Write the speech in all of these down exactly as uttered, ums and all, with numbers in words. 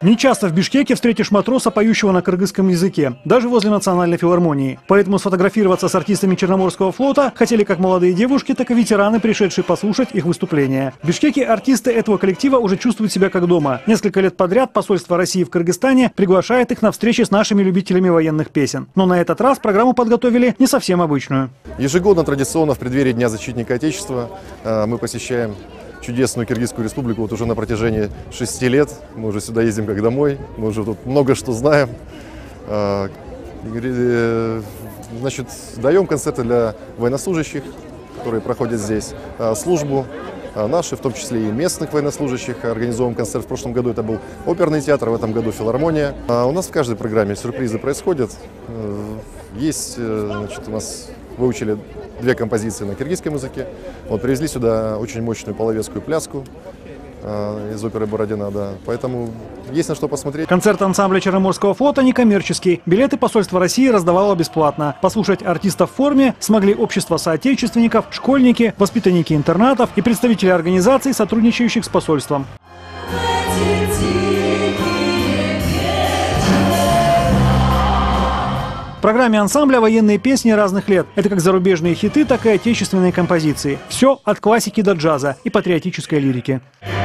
Не часто в Бишкеке встретишь матроса, поющего на кыргызском языке, даже возле национальной филармонии. Поэтому сфотографироваться с артистами Черноморского флота хотели как молодые девушки, так и ветераны, пришедшие послушать их выступления. В Бишкеке артисты этого коллектива уже чувствуют себя как дома. Несколько лет подряд посольство России в Кыргызстане приглашает их на встречи с нашими любителями военных песен. Но на этот раз программу подготовили не совсем обычную. Ежегодно традиционно в преддверии Дня защитника Отечества мы посещаем чудесную Киргизскую республику вот уже на протяжении шести лет. Мы уже сюда ездим как домой, мы уже тут много что знаем. Значит, даем концерты для военнослужащих, которые проходят здесь службу, наши, в том числе и местных военнослужащих. Организовываем концерт. В прошлом году это был оперный театр, в этом году филармония. У нас в каждой программе сюрпризы происходят. Есть, значит, у нас выучили две композиции на киргизском языке. Вот, привезли сюда очень мощную половецкую пляску э, из оперы «Бородина». Да. Поэтому есть на что посмотреть. Концерт ансамбля Черноморского флота некоммерческий. Билеты посольство России раздавало бесплатно. Послушать артистов в форме смогли общество соотечественников, школьники, воспитанники интернатов и представители организаций, сотрудничающих с посольством. В программе ансамбля военные песни разных лет. Это как зарубежные хиты, так и отечественные композиции. Все от классики до джаза и патриотической лирики.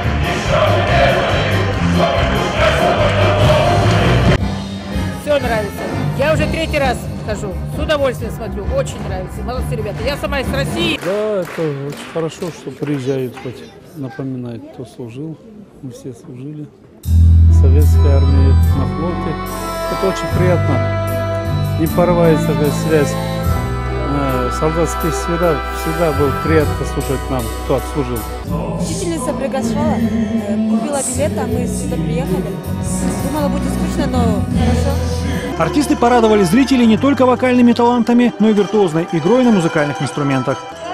Все нравится. Я уже третий раз хожу. С удовольствием смотрю. Очень нравится. Молодцы ребята. Я сама из России. Да, это очень хорошо, что приезжают, хоть напоминают, кто служил. Мы все служили в советской армии, на флоте. Это очень приятно. Не порвается такая связь. Солдатские всегда, всегда было приятно слушать нам, кто отслужил. Учительница приглашала, купила билет, а мы сюда приехали. Думала, будет скучно, но хорошо. Артисты порадовали зрителей не только вокальными талантами, но и виртуозной игрой на музыкальных инструментах.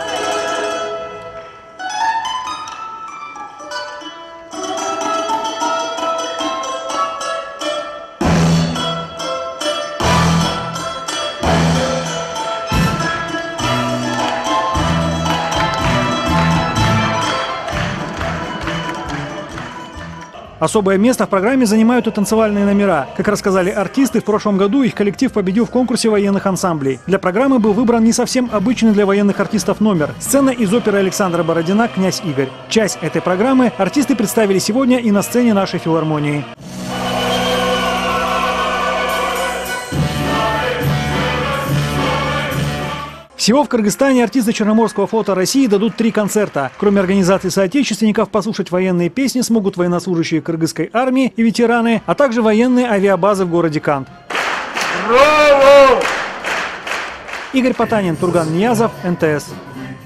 Особое место в программе занимают и танцевальные номера. Как рассказали артисты, в прошлом году их коллектив победил в конкурсе военных ансамблей. Для программы был выбран не совсем обычный для военных артистов номер – сцена из оперы Александра Бородина «Князь Игорь». Часть этой программы артисты представили сегодня и на сцене нашей филармонии. Всего в Кыргызстане артисты Черноморского флота России дадут три концерта. Кроме организации соотечественников, послушать военные песни смогут военнослужащие кыргызской армии и ветераны, а также военные авиабазы в городе Кант. Браво! Игорь Потанин, Турган Ниязов, эн тэ эс.